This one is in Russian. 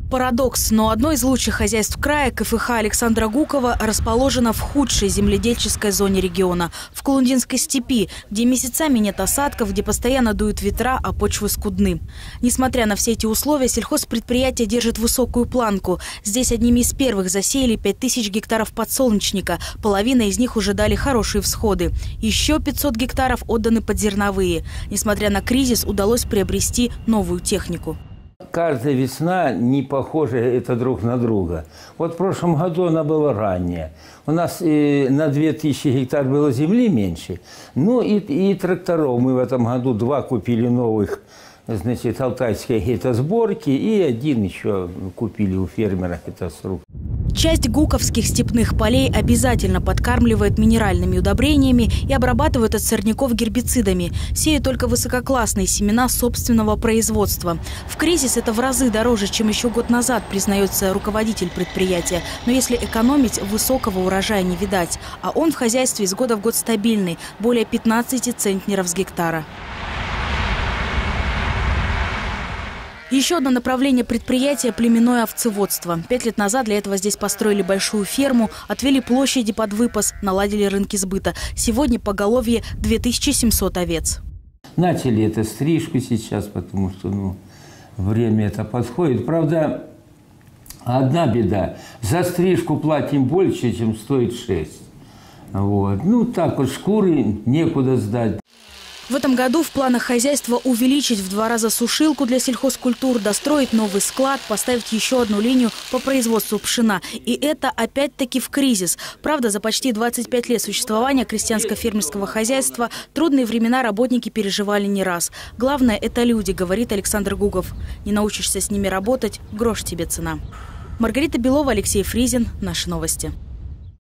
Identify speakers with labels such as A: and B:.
A: Парадокс, но одно из лучших хозяйств края, КФХ Александра Гукова, расположено в худшей земледельческой зоне региона – в Кулундинской степи, где месяцами нет осадков, где постоянно дуют ветра, а почвы скудны. Несмотря на все эти условия, сельхозпредприятие держит высокую планку. Здесь одними из первых засеяли 5000 гектаров подсолнечника. Половина из них уже дали хорошие всходы. Еще 500 гектаров отданы под зерновые. Несмотря на кризис, удалось приобрести новую технику.
B: Каждая весна не похожа это друг на друга. Вот в прошлом году она была ранняя. У нас на 2000 гектар было земли меньше. Ну и тракторов. Мы в этом году 2 купили новых, значит, алтайские гетосборки. И 1 еще купили у фермера гетосрук.
A: Часть гуковских степных полей обязательно подкармливает минеральными удобрениями и обрабатывают от сорняков гербицидами. Сеют только высококлассные семена собственного производства. В кризис это в разы дороже, чем еще год назад, признается руководитель предприятия. Но если экономить, высокого урожая не видать. А он в хозяйстве из года в год стабильный – более 15 центнеров с гектара. Еще одно направление предприятия – племенное овцеводство. 5 лет назад для этого здесь построили большую ферму, отвели площади под выпас, наладили рынки сбыта. Сегодня поголовье 2700 овец.
B: Начали это стрижку сейчас, потому что время это подходит. Правда, одна беда – за стрижку платим больше, чем стоит 6. Вот. Ну так вот, шкуры некуда сдать.
A: В этом году в планах хозяйства увеличить в 2 раза сушилку для сельхозкультур, достроить новый склад, поставить еще одну линию по производству пшена. И это опять-таки в кризис. Правда, за почти 25 лет существования крестьянско-фермерского хозяйства трудные времена работники переживали не раз. Главное – это люди, говорит Александр Гуков. Не научишься с ними работать – грош тебе цена. Маргарита Белова, Алексей Фризин. Наши новости.